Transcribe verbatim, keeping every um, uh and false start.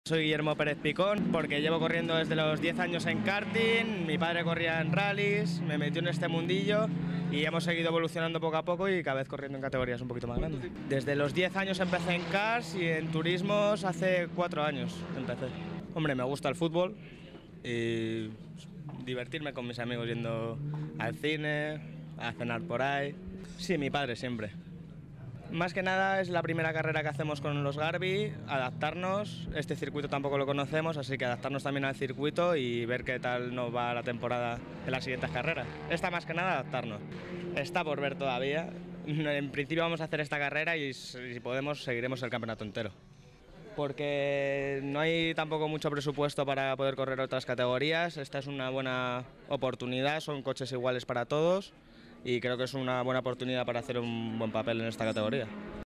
Soy Guillermo Pérez Picón porque llevo corriendo desde los diez años en karting, mi padre corría en rallies, me metió en este mundillo y hemos seguido evolucionando poco a poco y cada vez corriendo en categorías un poquito más grandes. Desde los diez años empecé en cars y en turismos hace cuatro años empecé. Hombre, me gusta el fútbol y divertirme con mis amigos yendo al cine, a cenar por ahí. Sí, mi padre siempre. Más que nada es la primera carrera que hacemos con los Garbi, adaptarnos, este circuito tampoco lo conocemos, así que adaptarnos también al circuito y ver qué tal nos va la temporada en las siguientes carreras. Esta más que nada adaptarnos, está por ver todavía, en principio vamos a hacer esta carrera y si podemos seguiremos el campeonato entero. Porque no hay tampoco mucho presupuesto para poder correr otras categorías, esta es una buena oportunidad, son coches iguales para todos y creo que es una buena oportunidad para hacer un buen papel en esta categoría.